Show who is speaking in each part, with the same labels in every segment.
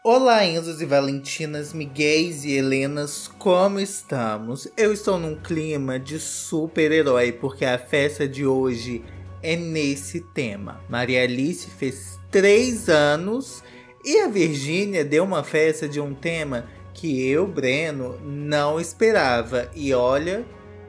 Speaker 1: Olá, Enzos e Valentinas, Miguéis e Helenas, como estamos? Eu estou num clima de super-herói, porque a festa de hoje é nesse tema. Maria Alice fez 3 anos e a Virgínia deu uma festa de um tema que eu, Breno, não esperava. E olha,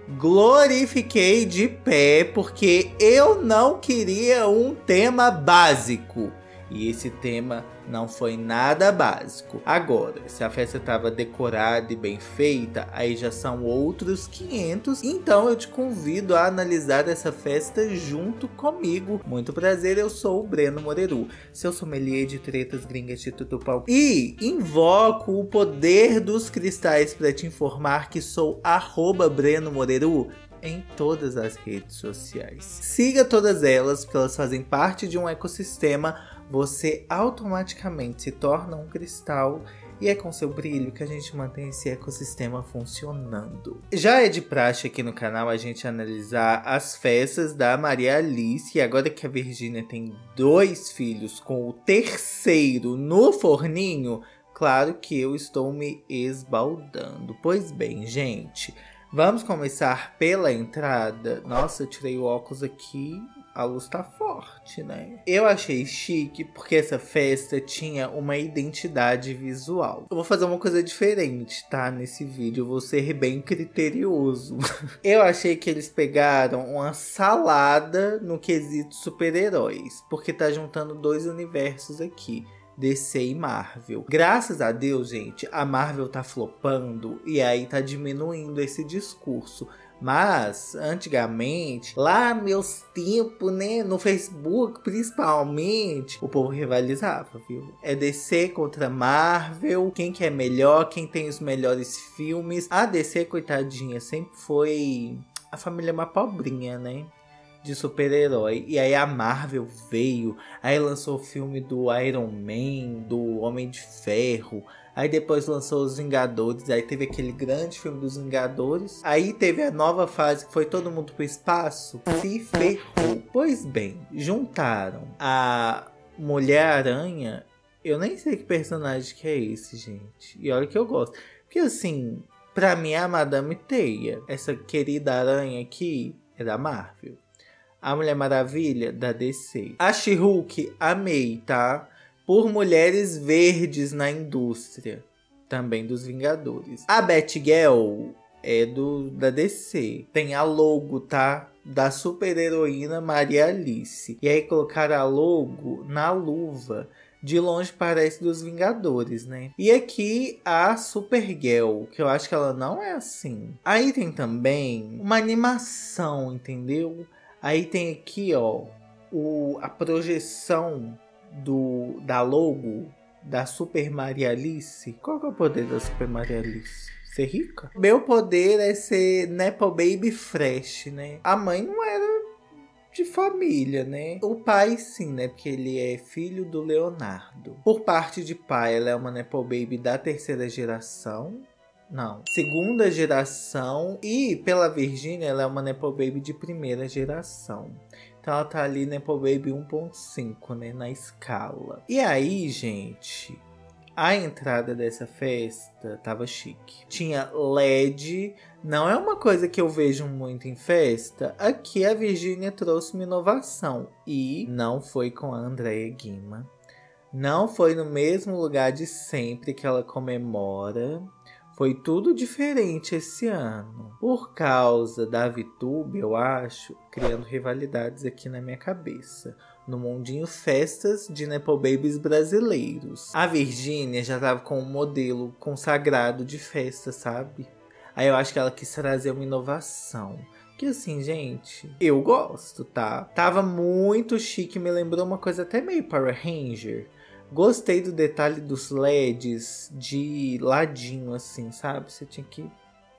Speaker 1: glorifiquei de pé, porque eu não queria um tema básico. E esse tema não foi nada básico. Agora, se a festa estava decorada e bem feita, aí já são outros 500. Então eu te convido a analisar essa festa junto comigo. Muito prazer, eu sou o Breno Moreru, seu sommelier de tretas gringas de tutupão. E invoco o poder dos cristais para te informar que sou @Breno Moreru em todas as redes sociais. Siga todas elas, porque elas fazem parte de um ecossistema. Você automaticamente se torna um cristal e é com seu brilho que a gente mantém esse ecossistema funcionando. Já é de praxe aqui no canal a gente analisar as festas da Maria Alice. E agora que a Virgínia tem 2 filhos, com o 3º no forninho, claro que eu estou me esbaldando. Pois bem, gente, vamos começar pela entrada. Nossa, eu tirei o óculos aqui. A luz tá forte, né? Eu achei chique porque essa festa tinha uma identidade visual. Eu vou fazer uma coisa diferente, tá? Nesse vídeo, eu vou ser bem criterioso. Eu achei que eles pegaram uma salada no quesito super-heróis, porque tá juntando 2 universos aqui. DC e Marvel. Graças a Deus, gente, a Marvel tá flopando e aí tá diminuindo esse discurso. Mas, antigamente, lá meus tempos, né, no Facebook, principalmente, o povo rivalizava, viu? É DC contra Marvel, quem que é melhor, quem tem os melhores filmes. A DC, coitadinha, sempre foi a família mais pobrinha, né? De super-herói. E aí a Marvel veio, aí lançou o filme do Iron Man, do Homem de Ferro, aí depois lançou os Vingadores, aí teve aquele grande filme dos Vingadores, aí teve a nova fase que foi todo mundo pro espaço, se ferrou. Pois bem, juntaram a Mulher-Aranha, eu nem sei que personagem que é esse, gente, e olha que eu gosto, porque assim, pra mim é a Madame Teia, essa querida aranha aqui é da Marvel. A Mulher Maravilha, da DC. A She-Hulk, amei, tá? Por mulheres verdes na indústria. Também dos Vingadores. A Batgirl é da DC. Tem a logo, tá? Da super-heroína Maria Alice. E aí colocaram a logo na luva. De longe parece dos Vingadores, né? E aqui a Supergirl, que eu acho que ela não é assim. Aí tem também uma animação, entendeu? Aí tem aqui, ó, a projeção da logo da Super Maria Alice. Qual que é o poder da Super Maria Alice? Ser rica? Meu poder é ser Nepo Baby Fresh, né? A mãe não era de família, né? O pai sim, né? Porque ele é filho do Leonardo. Por parte de pai, ela é uma Nepo Baby da 3ª geração. Não, 2ª geração. E pela Virgínia, ela é uma Nepo Baby de 1ª geração. Então ela tá ali Nepo Baby 1.5, né? Na escala. E aí, gente, a entrada dessa festa tava chique. Tinha LED. Não é uma coisa que eu vejo muito em festa. Aqui a Virgínia trouxe uma inovação. E não foi com a Andréa Guima. Não foi no mesmo lugar de sempre que ela comemora. Foi tudo diferente esse ano. Por causa da VTube, eu acho, criando rivalidades aqui na minha cabeça. No mundinho festas de Nepo Babies brasileiros. A Virgínia já tava com um modelo consagrado de festa, sabe? Aí eu acho que ela quis trazer uma inovação. Que assim, gente, eu gosto, tá? Tava muito chique, me lembrou uma coisa até meio Power Ranger. Gostei do detalhe dos LEDs de ladinho, assim, sabe? Você tinha que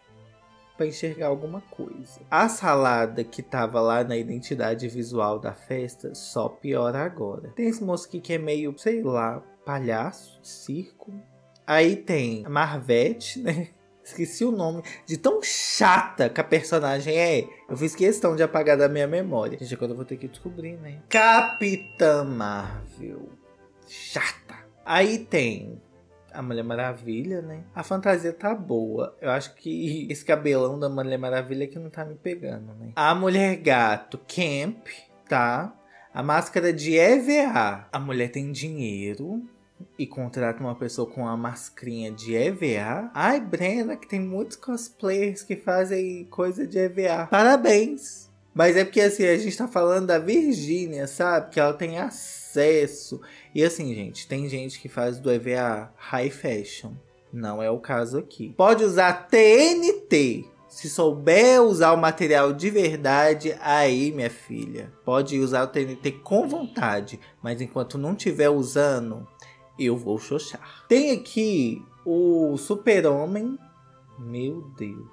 Speaker 1: pra enxergar alguma coisa. A salada que tava lá na identidade visual da festa só piora agora. Tem esse moço aqui que é meio, sei lá, palhaço, circo. Aí tem a Marvete, né? Esqueci o nome de tão chata que a personagem é. Eu fiz questão de apagar da minha memória. Gente, agora eu vou ter que descobrir, né? Capitã Marvel. Chata. Aí tem a Mulher Maravilha, né? A fantasia tá boa. Eu acho que esse cabelão da Mulher Maravilha que não tá me pegando, né? A Mulher Gato, Camp, tá? A máscara de EVA. A mulher tem dinheiro e contrata uma pessoa com uma mascarinha de EVA. Ai, Brena, que tem muitos cosplayers que fazem coisa de EVA. Parabéns! Mas é porque assim, a gente tá falando da Virgínia, sabe? Que ela tem acesso. E assim, gente, tem gente que faz do EVA high fashion. Não é o caso aqui. Pode usar TNT. Se souber usar o material de verdade, aí, minha filha, pode usar o TNT com vontade. Mas enquanto não estiver usando, eu vou xoxar. Tem aqui o Super-Homem. Meu Deus.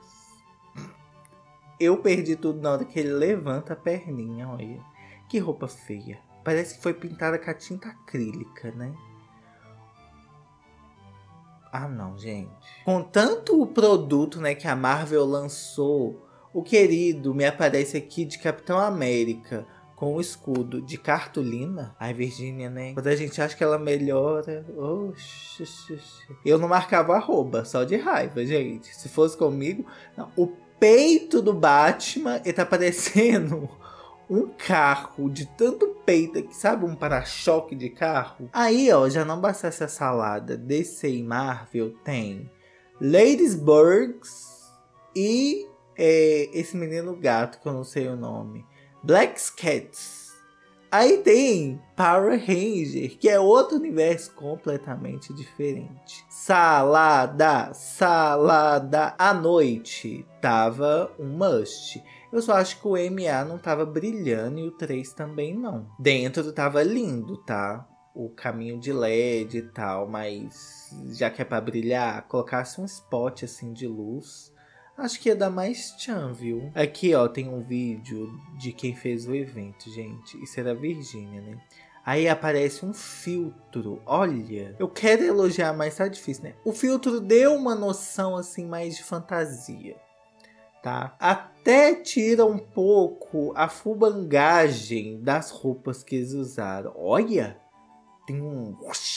Speaker 1: Eu perdi tudo na hora que ele levanta a perninha, olha. Que roupa feia. Parece que foi pintada com a tinta acrílica, né? Ah, não, gente. Com tanto produto, né, que a Marvel lançou, o querido me aparece aqui de Capitão América com o escudo de cartolina. Ai, Virgínia, né? Quando a gente acha que ela melhora... Oxi. Eu não marcava arroba, só de raiva, gente. Se fosse comigo... Não. O peito do Batman, ele tá parecendo... um carro de tanto peito que, sabe, um para-choque de carro. Aí, ó, já não bastasse a salada DC e Marvel, tem Ladysburgs e esse menino gato que eu não sei o nome, Black Cats. Aí tem Power Ranger, que é outro universo completamente diferente. Salada à noite tava um must. Eu só acho que o MA não tava brilhando e o 3 também não. Dentro tava lindo, tá? O caminho de LED e tal, mas já que é pra brilhar, colocasse um spot assim de luz, acho que ia dar mais tchan, viu? Aqui, ó, tem um vídeo de quem fez o evento, gente. Isso era a Virgínia, né? Aí aparece um filtro. Olha, eu quero elogiar, mas tá difícil, né? O filtro deu uma noção assim mais de fantasia. Tá? Até tira um pouco a fubangagem das roupas que eles usaram. Olha! Tem um...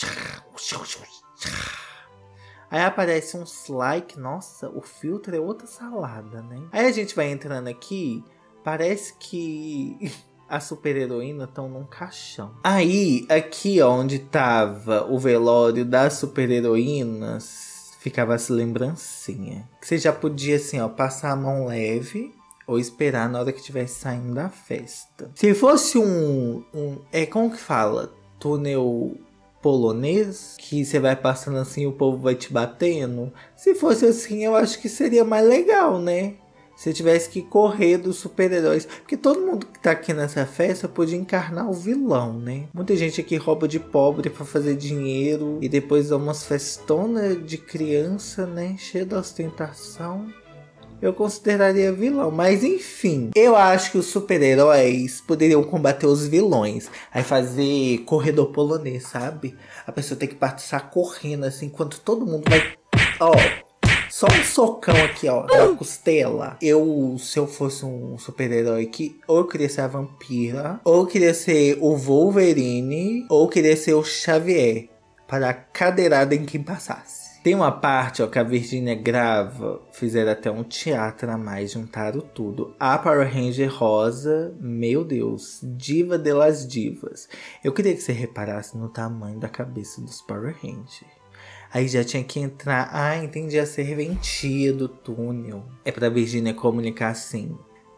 Speaker 1: Aí aparece um like. Nossa, o filtro é outra salada, né? Aí a gente vai entrando aqui. Parece que a super-heroína estão num caixão. Aí, aqui ó, onde tava o velório das super-heroínas... ficava essa lembrancinha. Que você já podia, assim, ó, passar a mão leve ou esperar na hora que estivesse saindo da festa. Se fosse como que fala? Túnel polonês? Que você vai passando assim e o povo vai te batendo? Se fosse assim, eu acho que seria mais legal, né? Se tivesse que correr dos super-heróis. Porque todo mundo que tá aqui nessa festa podia encarnar o vilão, né? Muita gente aqui rouba de pobre pra fazer dinheiro. E depois dá umas festonas de criança, né? Cheia de ostentação. Eu consideraria vilão. Mas enfim. Eu acho que os super-heróis poderiam combater os vilões. Aí fazer corredor polonês, sabe? A pessoa tem que passar correndo assim. Enquanto todo mundo vai... Ó... Só um socão aqui, ó, na costela. Se eu fosse um super-herói aqui, ou eu queria ser a vampira, ou eu queria ser o Wolverine, ou eu queria ser o Xavier, para a cadeirada em quem passasse. Tem uma parte, ó, que a Virgínia grava, fizeram até um teatro a mais, juntaram tudo. A Power Ranger rosa, meu Deus, diva delas divas. Eu queria que você reparasse no tamanho da cabeça dos Power Rangers. Aí já tinha que entrar... Ah, entendi, a serventia do túnel. É pra Virgínia comunicar assim.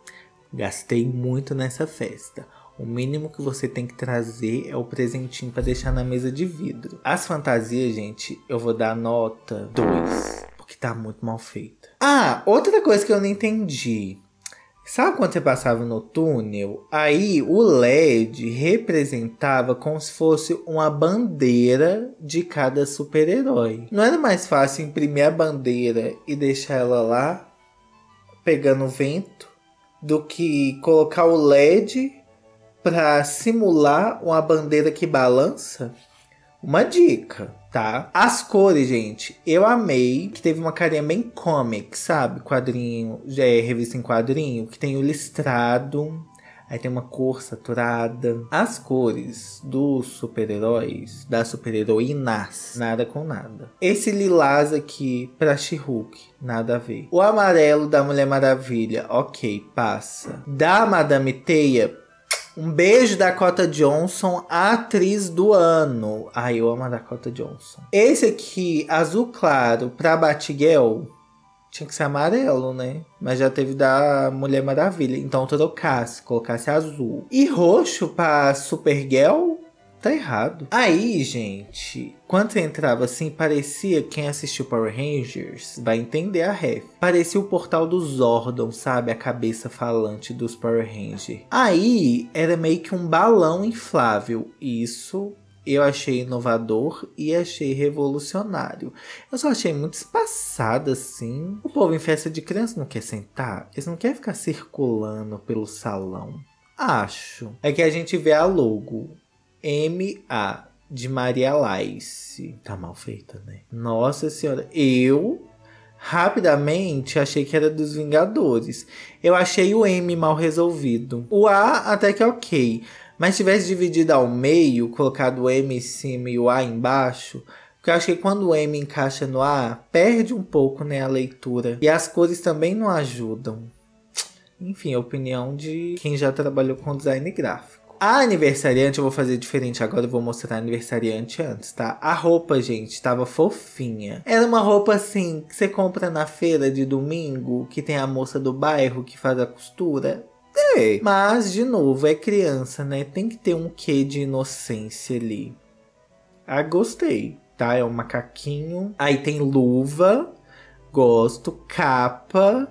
Speaker 1: Gastei muito nessa festa. O mínimo que você tem que trazer é o presentinho pra deixar na mesa de vidro. As fantasias, gente, eu vou dar nota 2. Porque tá muito mal feita. Ah, outra coisa que eu não entendi. Sabe quando você passava no túnel? Aí o LED representava como se fosse uma bandeira de cada super-herói. Não era mais fácil imprimir a bandeira e deixar ela lá, pegando vento, do que colocar o LED para simular uma bandeira que balança? Uma dica, tá? As cores, gente, eu amei. Que teve uma carinha bem comic, sabe? Quadrinho, revista em quadrinho, que tem o listrado. Aí tem uma cor saturada. As cores dos super-heróis, das super-heroínas, nada com nada. Esse lilás aqui pra She-Hulk, nada a ver. O amarelo da Mulher Maravilha, ok, passa. Da Madame Teia, um beijo da Dakota Johnson, atriz do ano. Ai, eu amo a Dakota Johnson. Esse aqui, azul claro, pra Batgirl, tinha que ser amarelo, né? Mas já teve da Mulher Maravilha. Então trocasse, colocasse azul. E roxo pra Supergirl, tá errado. Aí, gente, quando você entrava assim, parecia, quem assistiu Power Rangers vai entender a ref. Parecia o portal do Zordon, sabe? A cabeça falante dos Power Rangers. Aí, era meio que um balão inflável. Isso eu achei inovador e achei revolucionário. Eu só achei muito espaçado assim. O povo em festa de criança não quer sentar? Eles não querem ficar circulando pelo salão? Acho. É que a gente vê a logo. M.A. de Maria Laís. Tá mal feita, né? Nossa senhora. Eu rapidamente achei que era dos Vingadores. Eu achei o M mal resolvido. O A até que é ok. Mas se tivesse dividido ao meio, colocado o M em cima e o A embaixo, porque eu acho que quando o M encaixa no A, perde um pouco, né, a leitura. E as cores também não ajudam. Enfim, a opinião de quem já trabalhou com design gráfico. A aniversariante, eu vou fazer diferente agora, eu vou mostrar a aniversariante antes, tá? A roupa, gente, tava fofinha. Era uma roupa assim, que você compra na feira de domingo, que tem a moça do bairro que faz a costura. É, mas, de novo, é criança, né? Tem que ter um quê de inocência ali. Ah, gostei, tá? É um macaquinho. Aí tem luva, gosto, capa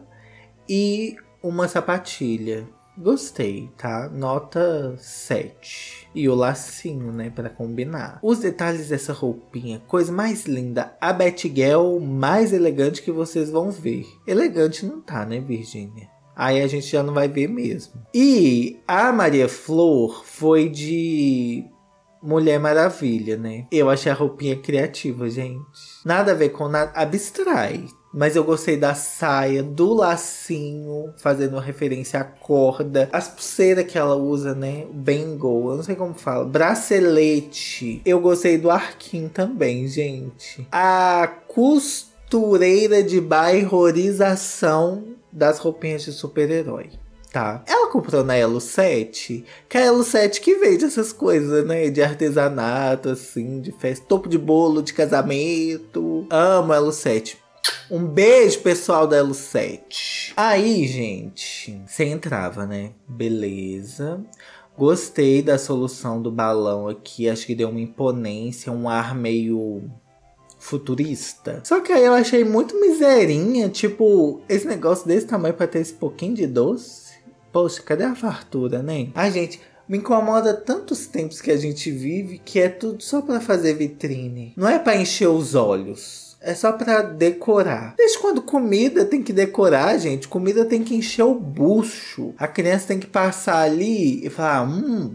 Speaker 1: e uma sapatilha. Gostei, tá? Nota 7. E o lacinho, né? Pra combinar. Os detalhes dessa roupinha, coisa mais linda. A Batgirl mais elegante que vocês vão ver. Elegante não tá, né, Virgínia? Aí a gente já não vai ver mesmo. E a Maria Flor foi de Mulher Maravilha, né? Eu achei a roupinha criativa, gente. Nada a ver com nada. Abstrai. Mas eu gostei da saia, do lacinho, fazendo uma referência à corda. As pulseiras que ela usa, né? O bangle, eu não sei como fala. Bracelete. Eu gostei do arquinho também, gente. A costureira de bairrorização das roupinhas de super-herói, tá? Ela comprou na Elo 7, que é a Elo 7 que vende essas coisas, né? De artesanato, assim, de festa, topo de bolo, de casamento. Amo a Elo 7. Um beijo, pessoal da Elo 7. Aí, gente, você entrava, né? Beleza. Gostei da solução do balão aqui. Acho que deu uma imponência, um ar meio futurista. Só que aí eu achei muito miserinha, tipo, esse negócio desse tamanho pra ter esse pouquinho de doce. Poxa, cadê a fartura, né? Ai, gente, me incomoda tantos tempos que a gente vive que é tudo só pra fazer vitrine. Não é pra encher os olhos. É só pra decorar. Desde quando comida tem que decorar, gente. Comida tem que encher o bucho. A criança tem que passar ali e falar,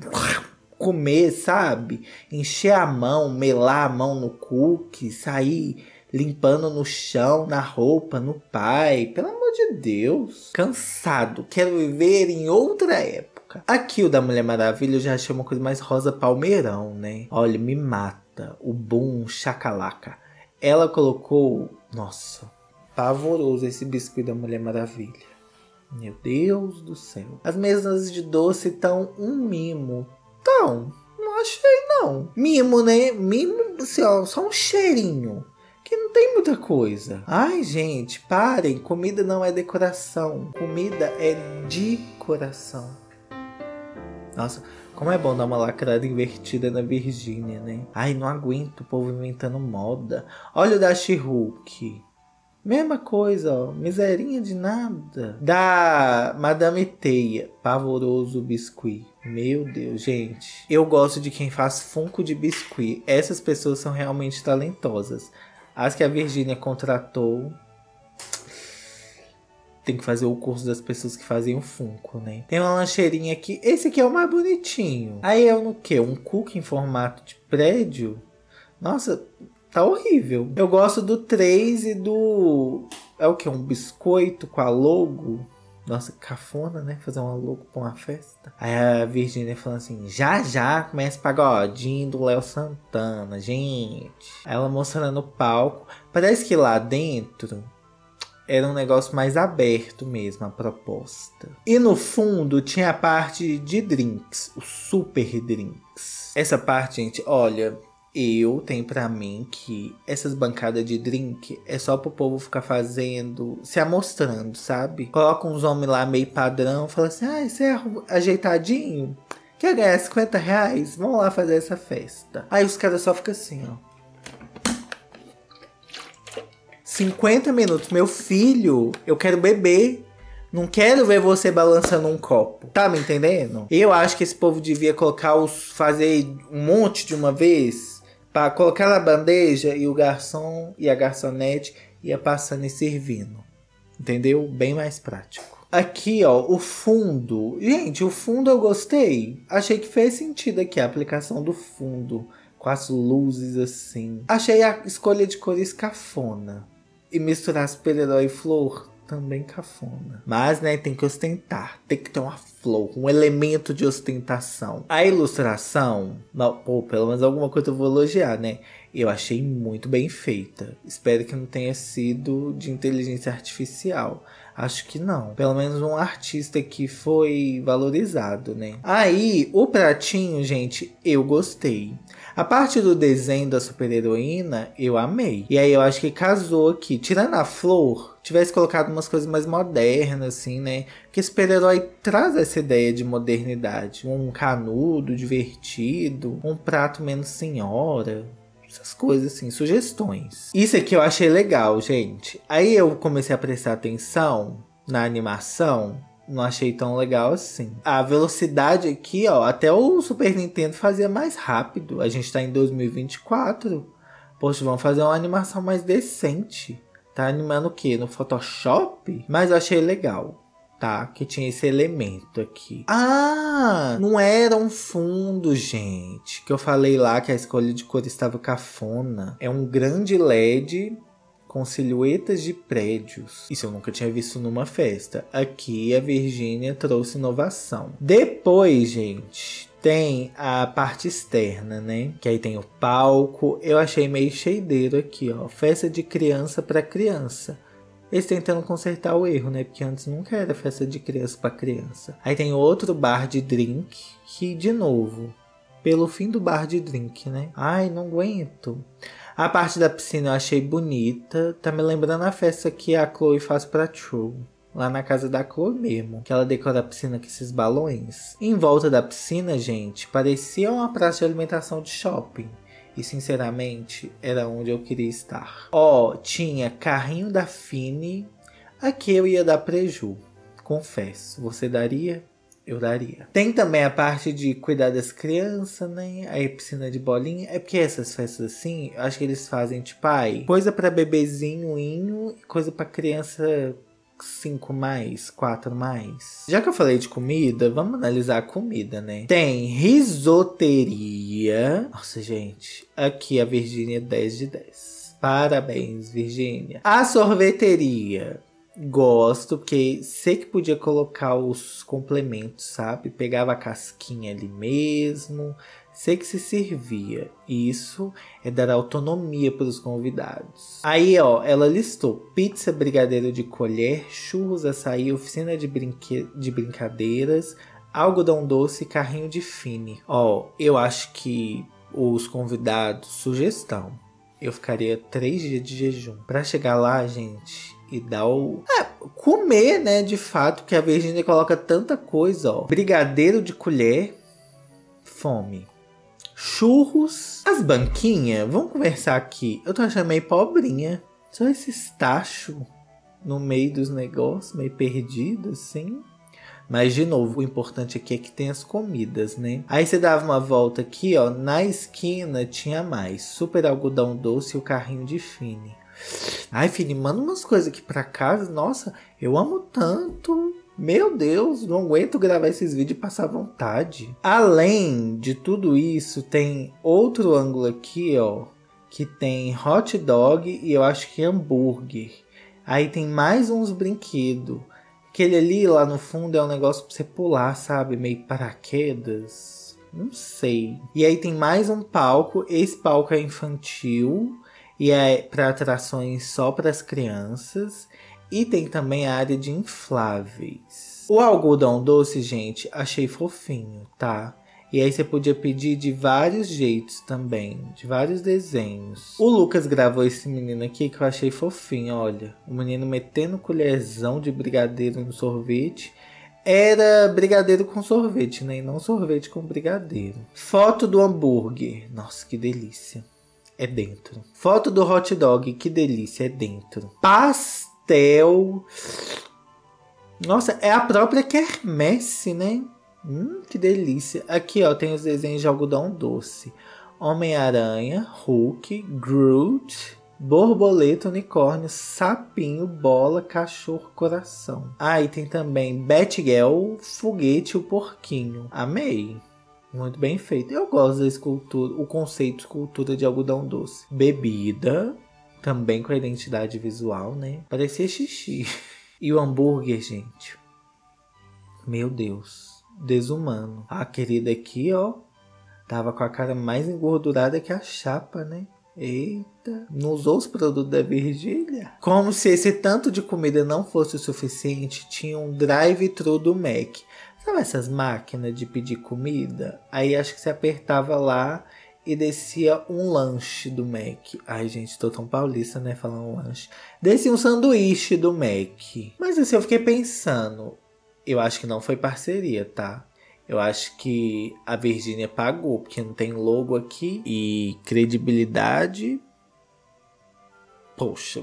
Speaker 1: comer, sabe? Encher a mão, melar a mão no cookie, sair limpando no chão, na roupa, no pai. Pelo amor de Deus. Cansado. Quero viver em outra época. Aqui o da Mulher Maravilha eu já achei uma coisa mais rosa palmeirão, né? Olha, me mata. O boom chacalaca. Ela colocou... Nossa, pavoroso esse biscoito da Mulher Maravilha. Meu Deus do céu. As mesas de doce estão um mimo. Então, não achei não. Mimo, né? Mimo, assim, ó, só um cheirinho. Que não tem muita coisa. Ai, gente, parem. Comida não é decoração. Comida é decoração. Nossa, como é bom dar uma lacrada invertida na Virgínia, né? Ai, não aguento o povo inventando moda. Olha o da She-Hulk. Mesma coisa, ó. Miserinha de nada. Da Madame Teia. Pavoroso biscuit. Meu Deus, gente. Eu gosto de quem faz funko de biscuit. Essas pessoas são realmente talentosas. As que a Virgínia contratou... Tem que fazer o curso das pessoas que fazem o funko, né? Tem uma lancheirinha aqui. Esse aqui é o mais bonitinho. Aí é no quê? Um cookie em formato de prédio? Nossa... Tá horrível. Eu gosto do 3 e do... É o que? Um biscoito com a logo? Nossa, cafona, né? Fazer uma louca pra uma festa. Aí a Virgínia falando assim, já começa o pagodinho do Léo Santana, gente. Aí ela mostrando o palco. Parece que lá dentro era um negócio mais aberto mesmo, a proposta. E no fundo tinha a parte de drinks, os super drinks. Essa parte, gente, olha, eu tenho pra mim que essas bancadas de drink é só pro povo ficar fazendo, se amostrando, sabe? Coloca uns homens lá meio padrão, fala assim, isso é ajeitadinho? Quer ganhar 50 reais? Vamos lá fazer essa festa. Aí os caras só ficam assim, ó. 50 minutos, meu filho, eu quero beber. Não quero ver você balançando um copo. Tá me entendendo? Eu acho que esse povo devia fazer um monte de uma vez. Pra colocar na bandeja e o garçom e a garçonete ia passando e servindo. Entendeu? Bem mais prático. Aqui, ó, o fundo. Gente, o fundo eu gostei. Achei que fez sentido aqui a aplicação do fundo. Com as luzes assim. Achei a escolha de cores cafona. E misturar super-herói e flor também cafona. Mas, né, tem que ostentar. Tem que ter uma flor, um elemento de ostentação. A ilustração, pelo menos alguma coisa eu vou elogiar, né? Eu achei muito bem feita. Espero que não tenha sido de inteligência artificial. Acho que não. Pelo menos um artista que foi valorizado, né? Aí, o pratinho, gente, eu gostei. A parte do desenho da super-heroína, eu amei. E aí, eu acho que casou aqui. Tirando a flor, tivesse colocado umas coisas mais modernas, assim, né? Porque super-herói traz essa ideia de modernidade. Um canudo divertido, um prato menos senhora. Essas coisas assim, sugestões. Isso aqui eu achei legal, gente. Aí eu comecei a prestar atenção na animação. Não achei tão legal assim. A velocidade aqui, ó, até o Super Nintendo fazia mais rápido. A gente tá em 2024. Poxa, vamos fazer uma animação mais decente. Tá animando o quê? No Photoshop? Mas eu achei legal. Tá, que tinha esse elemento aqui. Ah, não era um fundo, gente. Que eu falei lá que a escolha de cor estava cafona. É um grande LED com silhuetas de prédios. Isso eu nunca tinha visto numa festa. Aqui a Virgínia trouxe inovação. Depois, gente, tem a parte externa, né? Que aí tem o palco. Eu achei meio cheideiro aqui, ó. Festa de criança para criança. Eles tentando consertar o erro, né? Porque antes nunca era festa de criança para criança. Aí tem outro bar de drink, que de novo, pelo fim do bar de drink, né? Ai, não aguento. A parte da piscina eu achei bonita. Tá me lembrando a festa que a Chloe faz pra True. Lá na casa da Chloe mesmo. Que ela decora a piscina com esses balões. Em volta da piscina, gente, parecia uma praça de alimentação de shopping. E sinceramente, era onde eu queria estar. Ó, tinha carrinho da Fini. Aqui eu ia dar preju. Confesso. Você daria? Eu daria. Tem também a parte de cuidar das crianças, né? Aí piscina de bolinha. É porque essas festas assim, eu acho que eles fazem tipo, coisa pra bebezinho, e coisa pra criança 5 mais, 4 mais. Já que eu falei de comida, vamos analisar a comida, né? Tem risoteria. Nossa, gente. Aqui a Virgínia 10 de 10. Parabéns, Virgínia. A sorveteria. Gosto, porque sei que podia colocar os complementos, sabe? Pegava a casquinha ali mesmo. Sei que se servia. Isso é dar autonomia para os convidados. Aí, ó, ela listou pizza, brigadeiro de colher, churros, açaí, oficina de brincadeiras, algodão doce e carrinho de Fini. Ó, eu acho que os convidados, sugestão, eu ficaria 3 dias de jejum. Para chegar lá, gente, e dar comer, né, de fato, que a Virgínia coloca tanta coisa, ó. Brigadeiro de colher, fome. Churros, as banquinhas, vamos conversar aqui. Eu tô achando meio pobrinha. Só esses tachos no meio dos negócios, meio perdido, assim. Mas, de novo, o importante aqui é que tem as comidas, né? Aí você dava uma volta aqui, ó. Na esquina tinha mais. Super algodão doce e o carrinho de Fini. Ai, Fini, manda umas coisas aqui pra casa. Nossa, eu amo tanto. Meu Deus, não aguento gravar esses vídeos e passar vontade. Além de tudo isso, tem outro ângulo aqui, ó. Que tem hot dog e eu acho que hambúrguer. Aí tem mais uns brinquedos. Aquele ali, lá no fundo, é um negócio pra você pular, sabe? Meio paraquedas. Não sei. E aí tem mais um palco. Esse palco é infantil. E é para atrações só para as crianças. E tem também a área de infláveis. O algodão doce, gente, achei fofinho, tá? E aí você podia pedir de vários jeitos também, de vários desenhos. O Lucas gravou esse menino aqui que eu achei fofinho, olha. O menino metendo colherzão de brigadeiro no sorvete. Era brigadeiro com sorvete, né? E não sorvete com brigadeiro. Foto do hambúrguer. Nossa, que delícia. É dentro. Foto do hot dog. Que delícia, é dentro. Pastel. Nossa, é a própria quermesse, né? Que delícia. Aqui, ó, tem os desenhos de algodão doce. Homem-Aranha, Hulk, Groot, borboleta, unicórnio, sapinho, bola, cachorro, coração. Ah, e tem também Batgirl, foguete, o porquinho. Amei. Muito bem feito. Eu gosto da escultura, o conceito de escultura de algodão doce. Bebida, também com a identidade visual, né? Parecia xixi. E o hambúrguer, gente. Meu Deus. Desumano. A querida aqui, ó. Tava com a cara mais engordurada que a chapa, né? Eita. Não usou os produtos da Virgínia? Como se esse tanto de comida não fosse o suficiente, tinha um drive-thru do Mac. Sabe essas máquinas de pedir comida? Aí acho que você apertava lá e descia um lanche do Mac. Ai, gente, tô tão paulista, né? Falando lanche. Descia um sanduíche do Mac. Mas assim, eu fiquei pensando. Eu acho que não foi parceria, tá? Eu acho que a Virgínia pagou, porque não tem logo aqui. E credibilidade. Poxa,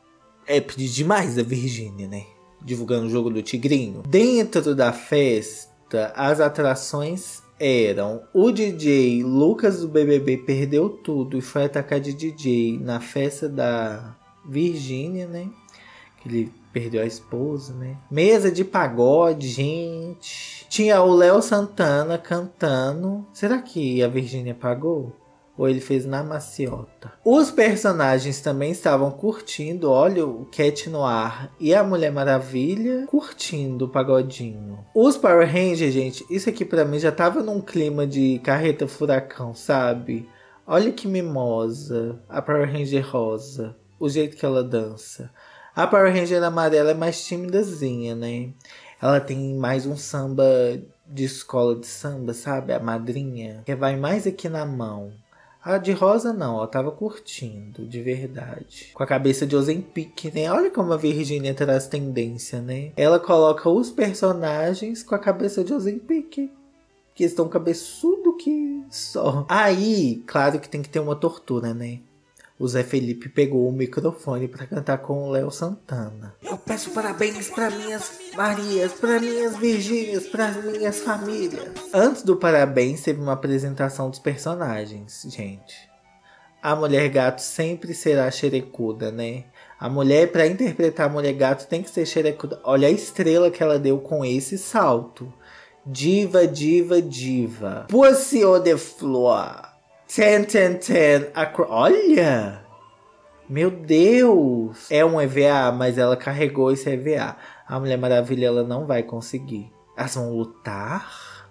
Speaker 1: é pedir demais a Virgínia, né? Divulgando o jogo do Tigrinho. Dentro da festa, as atrações eram o DJ Lucas do BBB perdeu tudo e foi atacar de DJ na festa da Virgínia, né? Que ele perdeu a esposa, né? Mesa de pagode, gente. Tinha o Léo Santana cantando. Será que a Virgínia pagou? Ou ele fez na maciota? Os personagens também estavam curtindo. Olha, o Cat Noir e a Mulher Maravilha curtindo o pagodinho. Os Power Rangers, gente, isso aqui pra mim já tava num clima de carreta furacão, sabe? Olha que mimosa. A Power Ranger rosa. O jeito que ela dança. A Power Ranger amarela é mais timidazinha, né? Ela tem mais um samba de escola de samba, sabe? A madrinha. Que vai mais aqui na mão. A de rosa não, ela tava curtindo, de verdade. Com a cabeça de Ozempic, né? Olha como a Virgínia traz tendência, né? Ela coloca os personagens com a cabeça de Ozempic. Que estão cabeçudo que só. Aí, claro que tem que ter uma tortura, né? O Zé Felipe pegou o microfone para cantar com o Léo Santana. Eu peço parabéns para minhas Marias, para minhas Virgínias, para minhas famílias. Antes do parabéns, teve uma apresentação dos personagens, gente. A Mulher Gato sempre será xerecuda, né? A mulher, para interpretar a Mulher Gato, tem que ser xerecuda. Olha a estrela que ela deu com esse salto. Diva, diva, diva. Pussy on the floor. 10, 10, 10. Olha! Meu Deus! É um EVA, mas ela carregou esse EVA. A Mulher Maravilha, ela não vai conseguir. Elas vão lutar?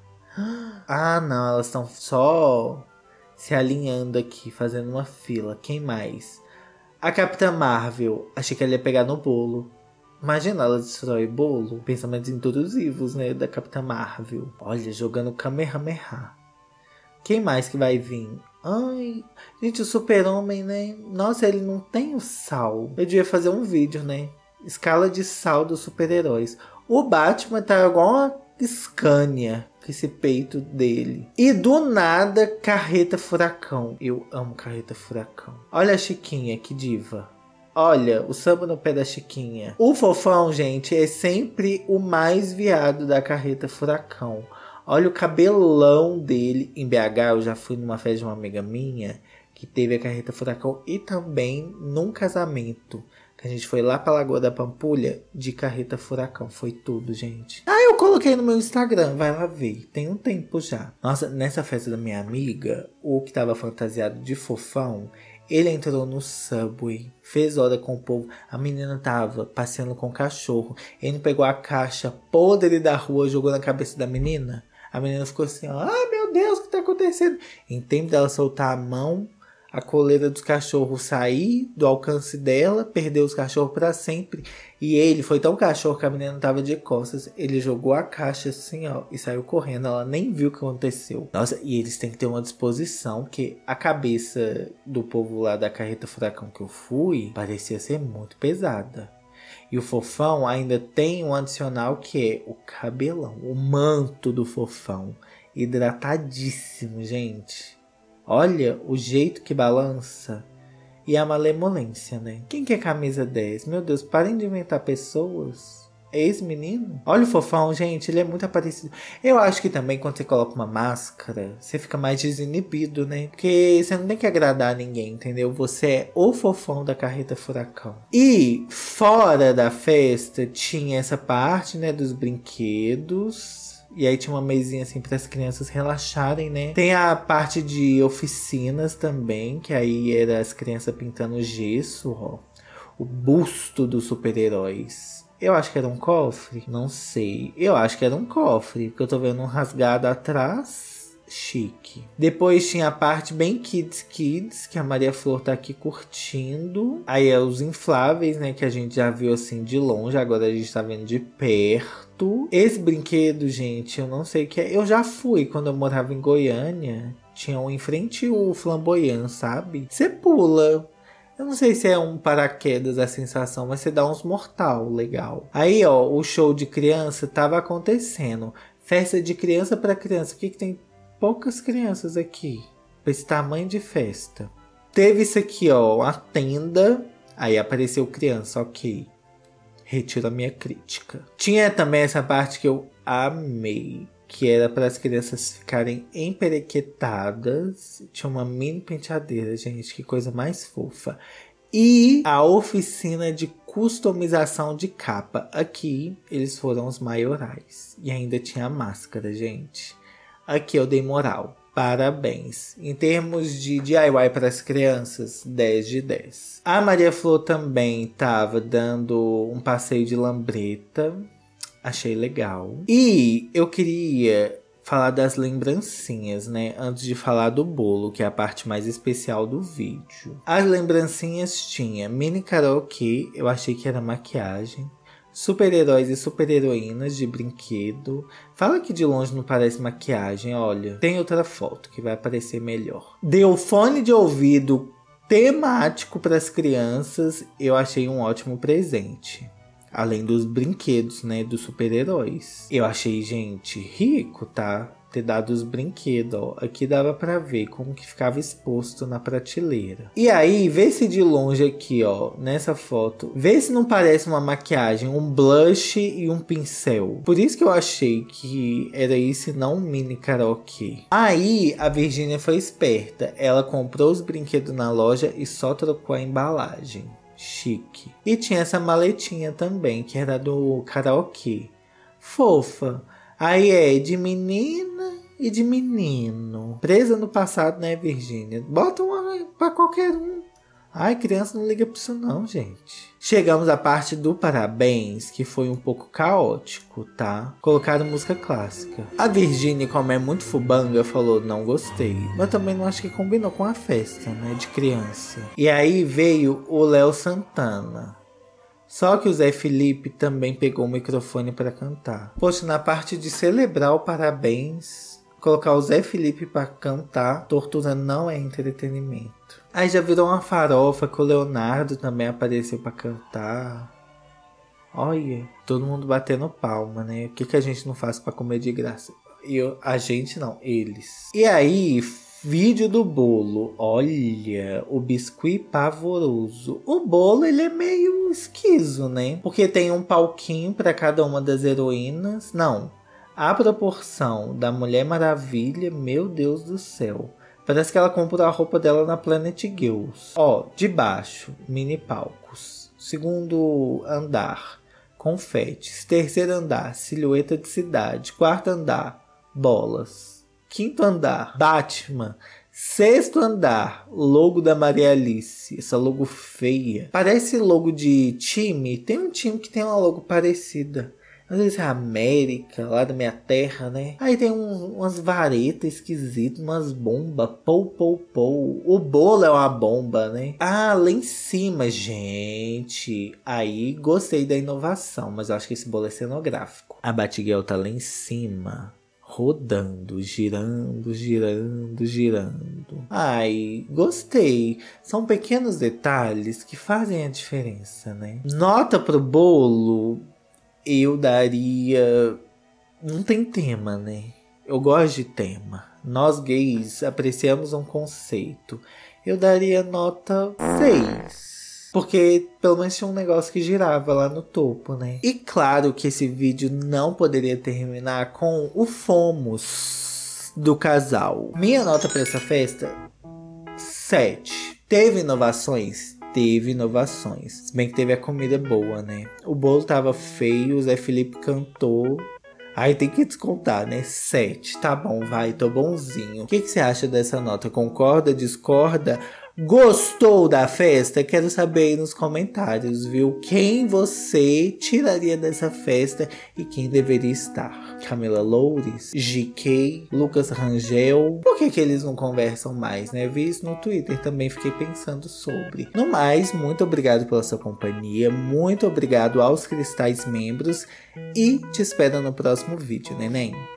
Speaker 1: Ah, não. Elas estão só se alinhando aqui, fazendo uma fila. Quem mais? A Capitã Marvel. Achei que ela ia pegar no bolo. Imagina, ela destrói bolo. Pensamentos intrusivos, né? Da Capitã Marvel. Olha, jogando Kamehameha. Quem mais que vai vir? Ai, gente, o Super-Homem, né? Nossa, ele não tem o sal. Eu devia fazer um vídeo, né? Escala de sal dos super-heróis. O Batman tá igual uma Scania, com esse peito dele. E do nada, Carreta Furacão. Eu amo Carreta Furacão. Olha a Chiquinha, que diva. Olha, o samba no pé da Chiquinha. O Fofão, gente, é sempre o mais viado da Carreta Furacão. Olha o cabelão dele. Em BH, eu já fui numa festa de uma amiga minha que teve a Carreta Furacão e também num casamento. Que a gente foi lá pra Lagoa da Pampulha de Carreta Furacão. Foi tudo, gente. Ah, eu coloquei no meu Instagram. Vai lá ver. Tem um tempo já. Nossa, nessa festa da minha amiga, o que tava fantasiado de Fofão, Ele entrou no Subway, fez hora com o povo. A menina tava passeando com o cachorro. Ele não pegou a caixa podre da rua, jogou na cabeça da menina. A menina ficou assim, ó, ah, meu Deus, o que tá acontecendo? Em tempo dela soltar a mão, a coleira dos cachorros sair do alcance dela, perdeu os cachorros pra sempre. E ele foi tão cachorro que a menina tava de costas. Ele jogou a caixa assim, ó, e saiu correndo. Ela nem viu o que aconteceu. Nossa, e eles têm que ter uma disposição, porque a cabeça do povo lá da carreta furacão que eu fui parecia ser muito pesada. E o Fofão ainda tem um adicional que é o cabelão, o manto do Fofão. Hidratadíssimo, gente. Olha o jeito que balança. E a malemolência, né? Quem quer camisa 10? Meu Deus, parem de inventar pessoas. É esse menino? Olha o Fofão, gente, ele é muito parecido. Eu acho que também quando você coloca uma máscara, você fica mais desinibido, né? Porque você não tem que agradar ninguém, entendeu? Você é o Fofão da carreta furacão. E fora da festa tinha essa parte, né, dos brinquedos. E aí tinha uma mesinha assim para as crianças relaxarem, né? Tem a parte de oficinas também, que aí era as crianças pintando gesso, ó. O busto dos super-heróis. Eu acho que era um cofre, não sei. Eu acho que era um cofre, porque eu tô vendo um rasgado atrás. Chique. Depois tinha a parte bem Kids, que a Maria Flor tá aqui curtindo. Aí é os infláveis, né, que a gente já viu assim de longe, agora a gente tá vendo de perto. Esse brinquedo, gente, eu não sei o que é. Eu já fui quando eu morava em Goiânia. Tinha um em frente o Flamboyant, sabe? Você pula. Eu não sei se é um paraquedas a sensação, mas você dá uns mortal legal. Aí, ó, o show de criança tava acontecendo. Festa de criança para criança. O que tem poucas crianças aqui pra esse tamanho de festa? Teve isso aqui, ó, uma tenda. Aí apareceu criança, ok. Retiro a minha crítica. Tinha também essa parte que eu amei, que era para as crianças ficarem emperequetadas. Tinha uma mini penteadeira, gente, que coisa mais fofa. E a oficina de customização de capa. Aqui eles foram os maiorais. E ainda tinha a máscara, gente. Aqui eu dei moral. Parabéns. Em termos de DIY para as crianças, 10 de 10. A Maria Flor também estava dando um passeio de lambreta. Achei legal. E eu queria falar das lembrancinhas, né? Antes de falar do bolo, que é a parte mais especial do vídeo. As lembrancinhas tinha mini karaokê, eu achei que era maquiagem. Super-heróis e super-heroínas de brinquedo. Fala que de longe não parece maquiagem, olha. Tem outra foto que vai aparecer melhor. Deu fone de ouvido temático para as crianças. Eu achei um ótimo presente. Além dos brinquedos, né, dos super-heróis. Eu achei, gente, rico, tá? Ter dado os brinquedos, ó. Aqui dava pra ver como que ficava exposto na prateleira. E aí, vê se de longe aqui, ó, nessa foto. Vê se não parece uma maquiagem, um blush e um pincel. Por isso que eu achei que era isso e não um mini karaokê. Aí, a Virgínia foi esperta. Ela comprou os brinquedos na loja e só trocou a embalagem. Chique. E tinha essa maletinha também, que era do karaokê. Fofa. Aí é de menina e de menino. Presa no passado, né, Virgínia? Bota uma pra qualquer um. Ai, criança não liga pra isso não, gente. Chegamos à parte do parabéns, que foi um pouco caótico, tá? Colocaram música clássica. A Virgínia, como é muito fubanga, falou, não gostei. Mas também não acho que combinou com a festa, né, de criança. E aí veio o Léo Santana. Só que o Zé Felipe também pegou o microfone para cantar. Poxa, na parte de celebrar o parabéns, colocar o Zé Felipe para cantar, tortura não é entretenimento. Aí já virou uma farofa que o Leonardo também apareceu para cantar. Olha, todo mundo batendo palma, né? O que a gente não faz para comer de graça? A gente não, eles. E aí, vídeo do bolo. Olha, o biscuit pavoroso. O bolo, ele é meio esquizo, né? Porque tem um palquinho para cada uma das heroínas. Não, a proporção da Mulher Maravilha, meu Deus do céu. Parece que ela comprou a roupa dela na Planet Girls. Ó, de baixo, mini palcos. Segundo andar, confetes. Terceiro andar, silhueta de cidade. Quarto andar, bolas. Quinto andar, Batman. Sexto andar, logo da Maria Alice. Essa logo feia. Parece logo de time. Tem um time que tem uma logo parecida. Às vezes é a América, lá da minha terra, né? Aí tem umas varetas esquisitas, umas bombas. Pou. O bolo é uma bomba, né? Ah, lá em cima, gente. Aí gostei da inovação, mas eu acho que esse bolo é cenográfico. A Batgirl tá lá em cima, rodando, girando. Ai, gostei. São pequenos detalhes que fazem a diferença, né? Nota pro bolo, eu daria... Não tem tema, né? Eu gosto de tema. Nós gays apreciamos um conceito. Eu daria nota 6. Porque pelo menos tinha um negócio que girava lá no topo, né? E claro que esse vídeo não poderia terminar com o fomos do casal. Minha nota para essa festa, 7. Teve inovações? Teve inovações. Se bem que teve a comida boa, né? O bolo tava feio, o Zé Felipe cantou. Aí tem que descontar, né? 7. Tá bom, vai, tô bonzinho. O que você acha dessa nota? Concorda? Discorda? Gostou da festa? Quero saber aí nos comentários, viu? Quem você tiraria dessa festa e quem deveria estar? Camila Loures? GK? Lucas Rangel? Por que eles não conversam mais, né? Vi isso no Twitter, também fiquei pensando sobre. No mais, muito obrigado pela sua companhia. Muito obrigado aos Cristais membros. E te espero no próximo vídeo, neném.